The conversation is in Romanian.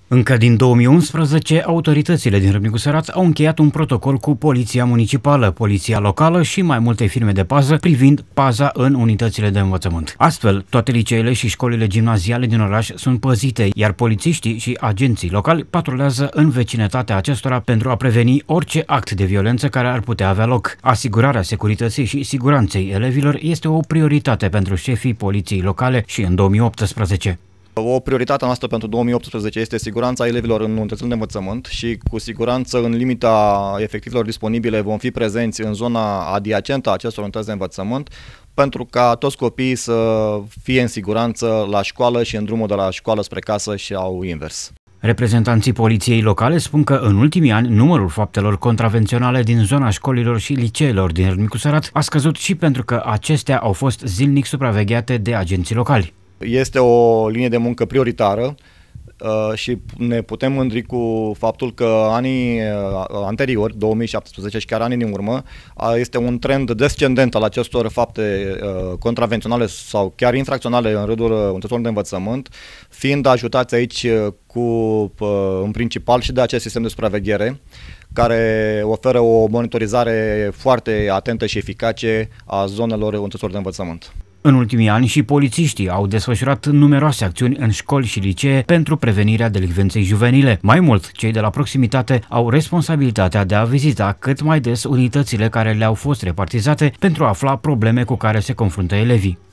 Încă din 2011, autoritățile din Râmnicu Săraț au încheiat un protocol cu Poliția Municipală, Poliția Locală și mai multe firme de pază privind paza în unitățile de învățământ. Astfel, toate liceele și școlile gimnaziale din oraș sunt păzite, iar polițiștii și agenții locali patrulează în vecinătatea acestora pentru a preveni orice act de violență care ar putea avea loc. Asigurarea securității și siguranței elevilor este o prioritate pentru șefii poliției locale și în 2018. O prioritate noastră pentru 2018 este siguranța elevilor în unitățile de învățământ și cu siguranță în limita efectivelor disponibile vom fi prezenți în zona adiacentă a acestor unități de învățământ pentru ca toți copiii să fie în siguranță la școală și în drumul de la școală spre casă și au invers. Reprezentanții poliției locale spun că în ultimii ani numărul faptelor contravenționale din zona școlilor și liceelor din Râmnicu Săraț a scăzut și pentru că acestea au fost zilnic supravegheate de agenții locali. Este o linie de muncă prioritară și ne putem mândri cu faptul că anii anteriori, 2017 și chiar anii din urmă, este un trend descendent al acestor fapte contravenționale sau chiar infracționale în rândul unităților de învățământ, fiind ajutați aici în principal și de acest sistem de supraveghere, care oferă o monitorizare foarte atentă și eficace a zonelor unităților de învățământ. În ultimii ani și polițiștii au desfășurat numeroase acțiuni în școli și licee pentru prevenirea delicvenței juvenile. Mai mult, cei de la proximitate au responsabilitatea de a vizita cât mai des unitățile care le-au fost repartizate pentru a afla probleme cu care se confruntă elevii.